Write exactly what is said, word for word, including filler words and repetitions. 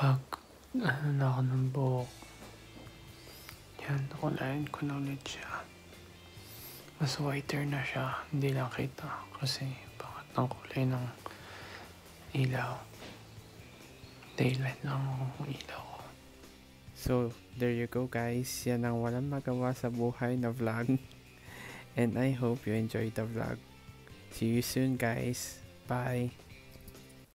pag ano na ako ng buhok, yan, nakulayan ko na ulit siya. Mas whiter na siya, hindi lang kita kasi bakit ang kulay ng ilaw. Daylight lang ang ilaw ko. So, there you go guys. Yan ang walang magawa sa buhay na vlog. And I hope you enjoyed the vlog. See you soon guys. Bye.